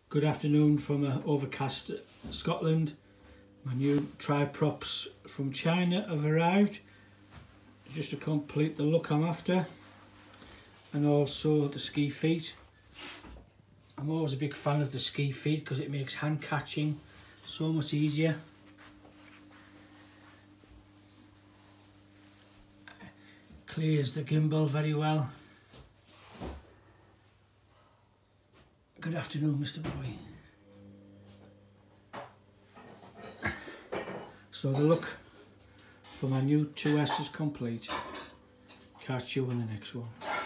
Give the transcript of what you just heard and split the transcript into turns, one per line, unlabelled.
Good afternoon from overcast Scotland. My new tri-props from China have arrived just to complete the look I'm after, and also the ski feet. I'm always a big fan of the ski feet because it makes hand catching so much easier. Clears the gimbal very well. Good afternoon, Mr. Boy. So the look for my new 2S is complete. Catch you in the next one.